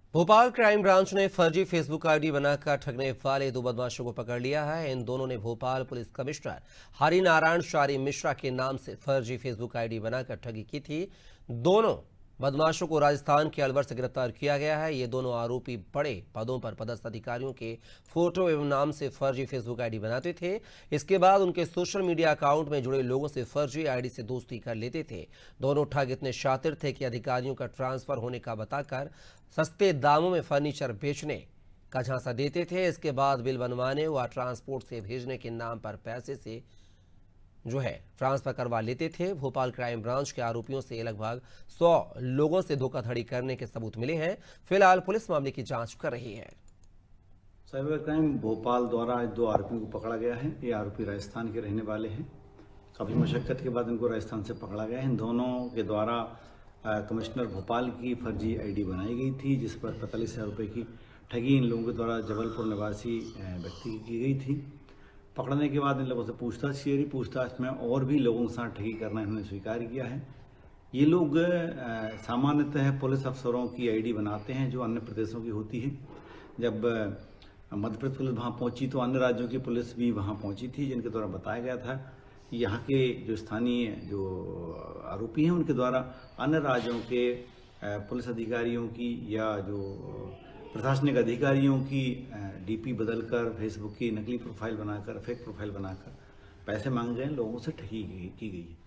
Bhopal crime branch ने फर्जी Facebook ID बनाकर ठगने वाले दो बदमाशों को पकड़ लिया है। इन दोनों ने भोपाल पुलिस कमिश्नर हरिनारायण शारी मिश्रा के नाम से फर्जी फेसबुक आईडी बनाकर ठगी की थी। दोनों बदमाशों को राजस्थान के अलवर से गिरफ्तार किया गया है। ये दोनों आरोपी बड़े पदों पर पदस्थ अधिकारियों के फोटो एवं नाम से फर्जी फेसबुक आईडी बनाते थे। इसके बाद उनके सोशल मीडिया अकाउंट में जुड़े लोगों से फर्जी आईडी से दोस्ती कर लेते थे। दोनों ठग इतने शातिर थे कि अधिकारियों का ट्रांसफर होने का बताकर सस्ते दामों में फर्नीचर बेचने का झांसा देते थे। इसके बाद बिल बनवाने व ट्रांसपोर्ट से भेजने के नाम पर पैसे से ट्रांसफर करवा लेते थे। भोपाल क्राइम ब्रांच के आरोपियों से लगभग 100 लोगों से धोखाधड़ी करने के सबूत मिले हैं। फिलहाल पुलिस मामले की जांच कर रही है। साइबर क्राइम भोपाल द्वारा दो आरोपियों को पकड़ा गया है। ये आरोपी राजस्थान के रहने वाले हैं। काफ़ी मशक्कत के बाद इनको राजस्थान से पकड़ा गया है। इन दोनों के द्वारा कमिश्नर भोपाल की फर्जी आईडी बनाई गई थी, जिस पर 45,000 रुपये की ठगी इन लोगों के द्वारा जबलपुर निवासी व्यक्ति की गई थी। पकड़ने के बाद इन लोगों से पूछताछ की। पूछताछ में और भी लोगों के साथ ठगी करना इन्होंने स्वीकार किया है। ये लोग सामान्यतः पुलिस अफसरों की आईडी बनाते हैं जो अन्य प्रदेशों की होती है। जब मध्य प्रदेश पुलिस वहाँ पहुंची तो अन्य राज्यों की पुलिस भी वहाँ पहुंची थी, जिनके द्वारा बताया गया था कि यहाँ के जो स्थानीय जो आरोपी हैं उनके द्वारा अन्य राज्यों के पुलिस अधिकारियों की या जो प्रशासनिक अधिकारियों की डीपी बदलकर फेसबुक की नकली प्रोफाइल बनाकर फेक प्रोफाइल बनाकर पैसे मांगे गए, लोगों से ठगी की गई है।